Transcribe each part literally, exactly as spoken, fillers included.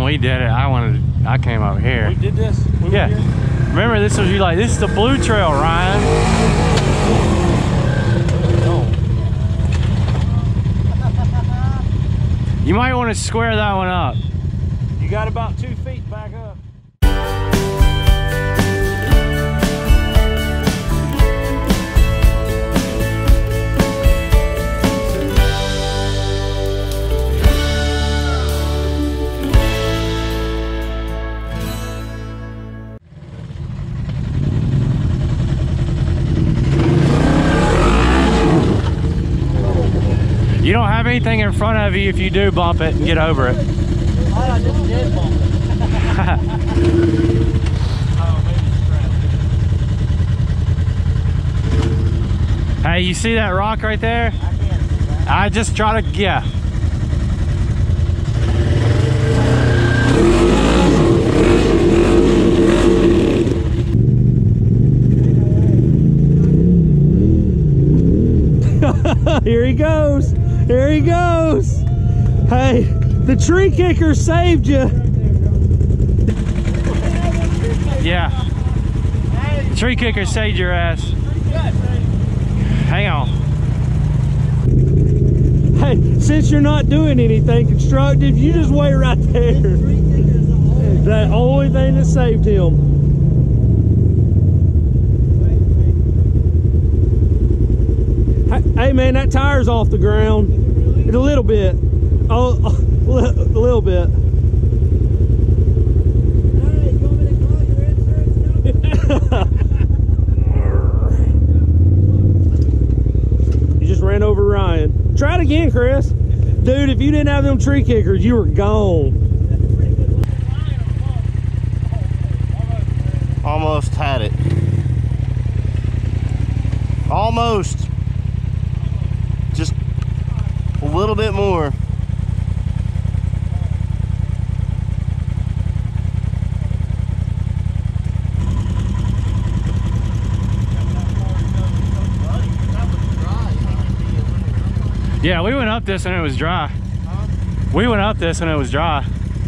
when we did it, I wanted, I came over here. We did this? We yeah. Remember, this was you like, this is the blue trail, Ryan. Oh. You might want to square that one up. You got about two feet back up. You don't have anything in front of you if you do bump it and get over it. Oh, I just did bump it. Hey, you see that rock right there? I can't see that. I just try to, yeah. Here he goes. Here he goes. Hey, the tree kicker saved you. Yeah. The tree kicker saved your ass. Hang on. Hey, since you're not doing anything constructive, you just wait right there. The only thing that saved him. Hey man, that tire's off the ground. A little bit. Oh, a little bit. Alright, you want me to call your insurance company? You just ran over Ryan. Try it again, Chris. Dude, if you didn't have them tree kickers, you were gone. Almost had it. Almost. Just a little bit more. Yeah, we went up this and it was dry. We went up this and it was dry.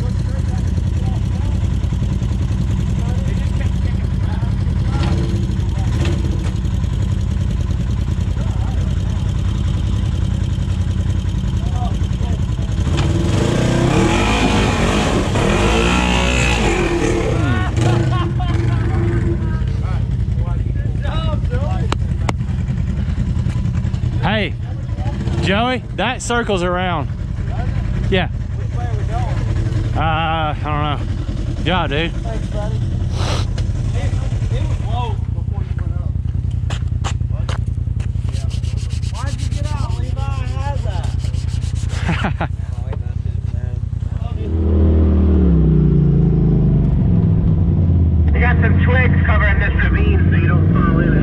Hey, Joey, that circles around. Yeah. Which way are we going? Uh, I don't know. Yeah, dude. Thanks, buddy. It, it was low before you went up. What? Yeah. Why'd you get out? Levi has that. Oh, wait, that's it, man. You got some twigs covering this ravine so you don't fall in it.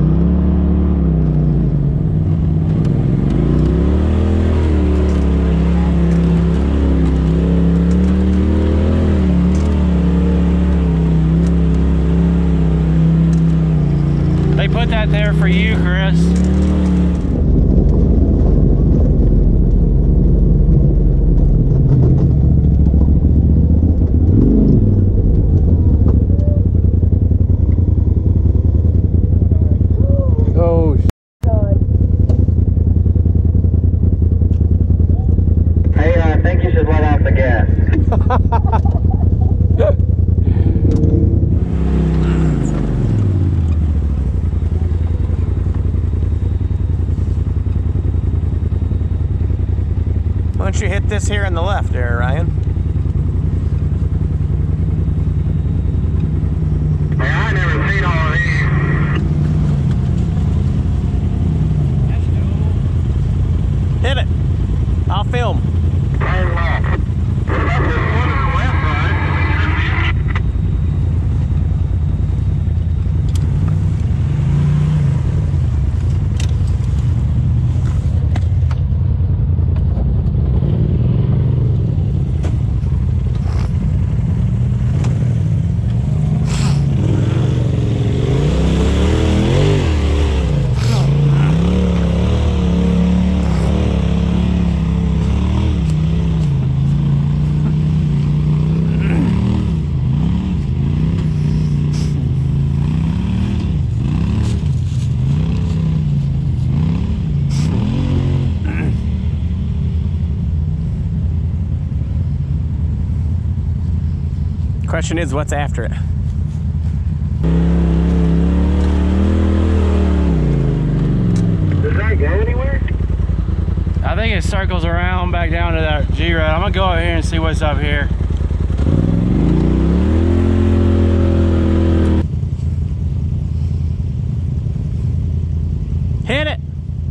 Put that there for you, Chris. Oh, Hey, uh, I think you should let off the gas. Why don't you hit this here in the left there, Ryan? Hey, I never seen all of these. Hit it. I'll film. Very well. There's one on the left side. Question is, what's after it? Does that go anywhere? I think it circles around back down to that G road. I'm gonna go over here and see what's up here. Hit it!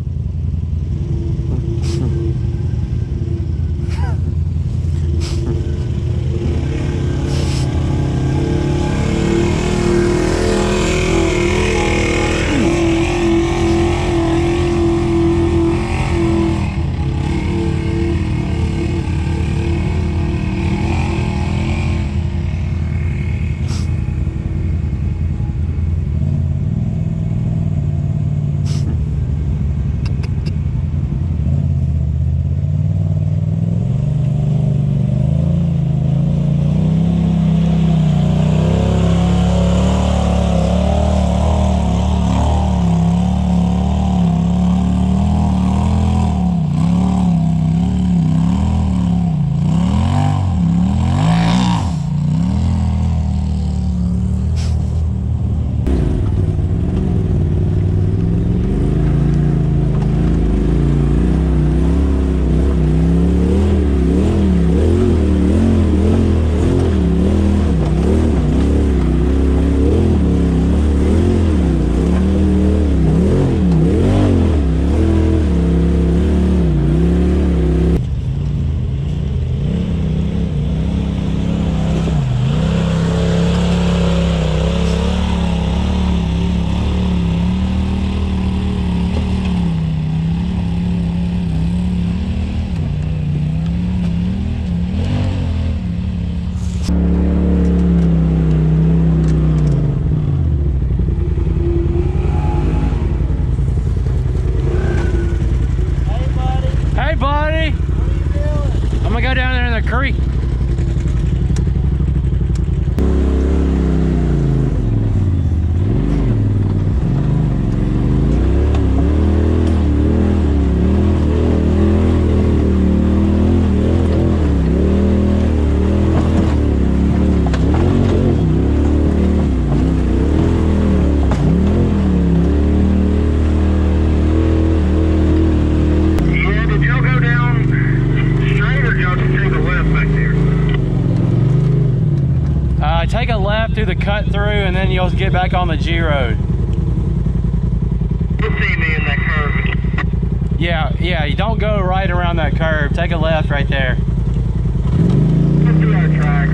Curry. Take a left through the cut through and then you'll get back on the G road. You'll see me in that curve. Yeah, yeah, you don't go right around that curve. Take a left right there. Let's do our track.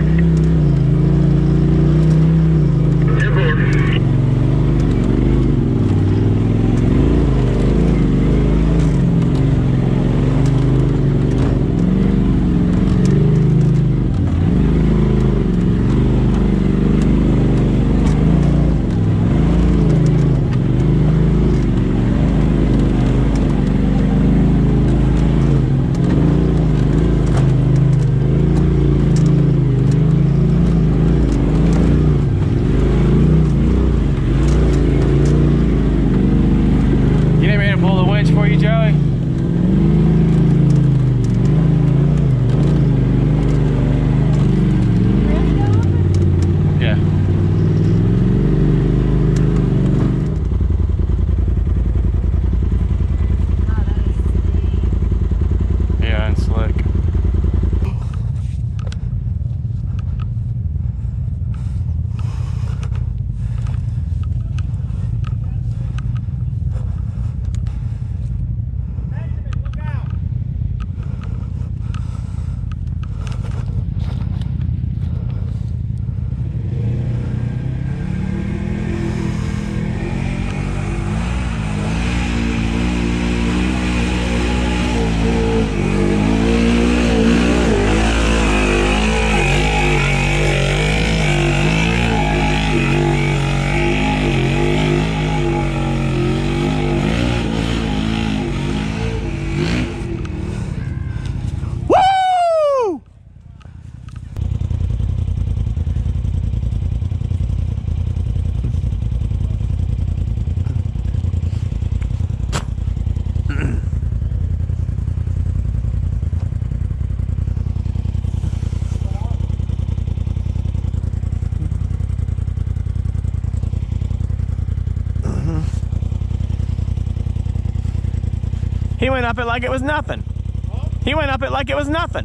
He went up it like it was nothing. He went up it like it was nothing.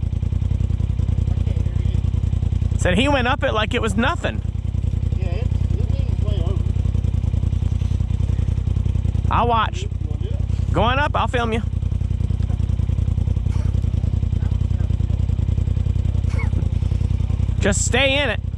Said he went up it like it was nothing. Yeah, it, it leans way over. I'll watch. You want to do it? Going up, I'll film you. Just stay in it.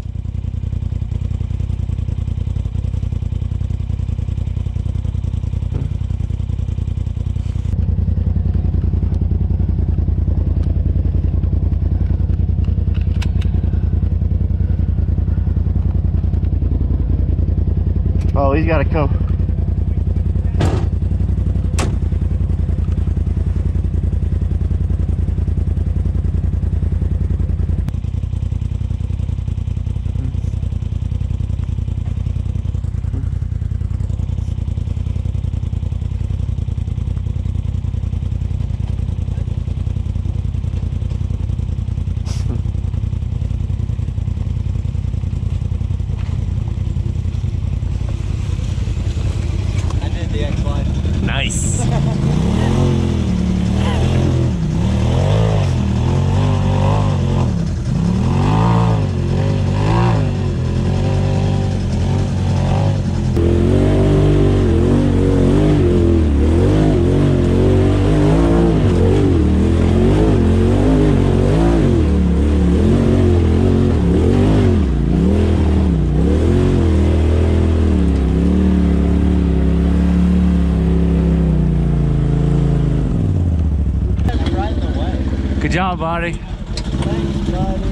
Oh, he's got to come. Nice. Good job, buddy. Thanks, buddy.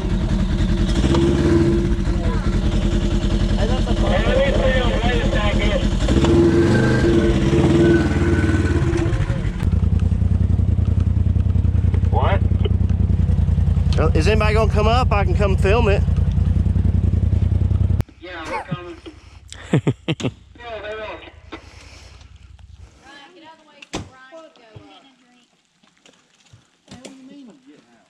Hey, that's a fun What? Well, is anybody gonna come up? I can come film it. Yeah, we're coming. Yeah, they will. Ryan, get out of the way so Ryan can go get a drink. What do you mean I'm getting out?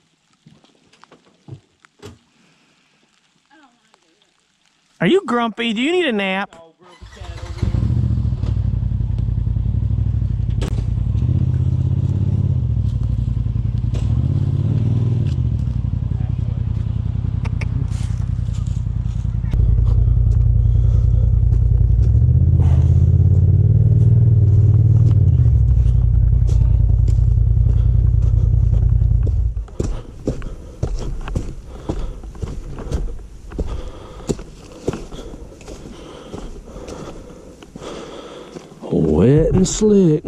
I don't want to do that. Are you grumpy? Do you need a nap? Oh, grumpy cat over there. Wet and slick.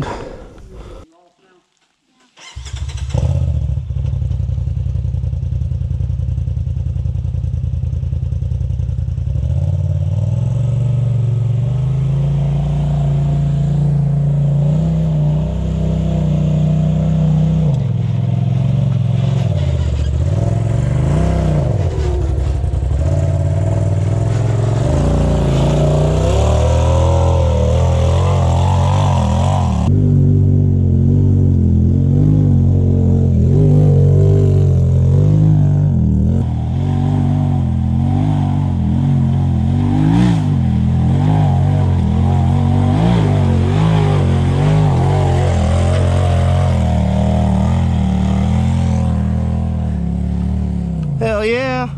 Hell yeah.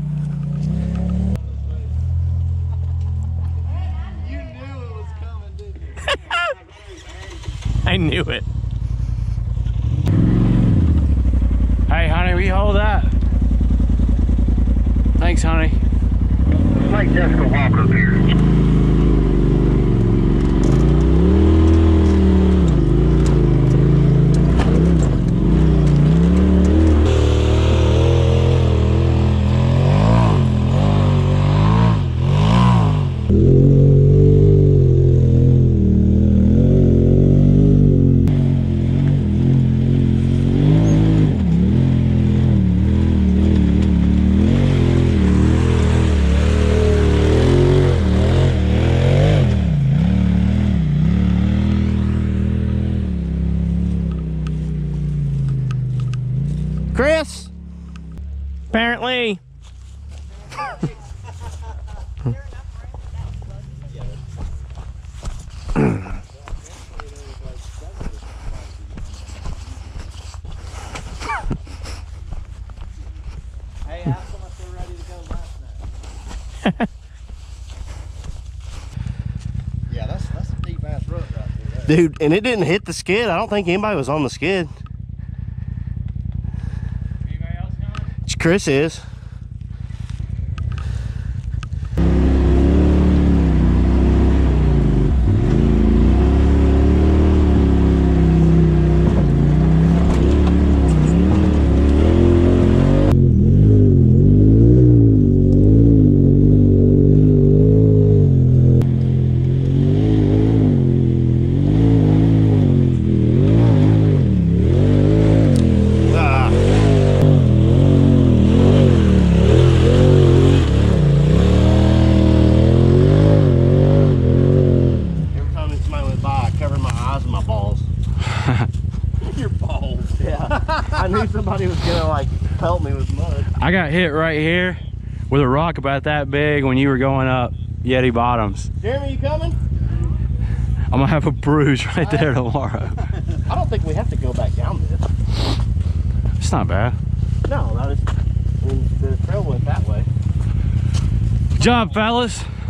You knew it was coming, didn't you? I knew it. Hey, honey, will you hold that? Thanks, honey. Like Jessica Walker here. Yeah, that's that's a deep ass rut right there. Dude, and it didn't hit the skid. I don't think anybody was on the skid. Anybody else coming? Chris is. I knew somebody was gonna like pelt me with mud. I got hit right here with a rock about that big when you were going up Yeti Bottoms. Jeremy, you coming? I'm gonna have a bruise right there tomorrow. I don't think we have to go back down this. It's not bad. No, that is. I mean, the trail went that way. Good job, fellas.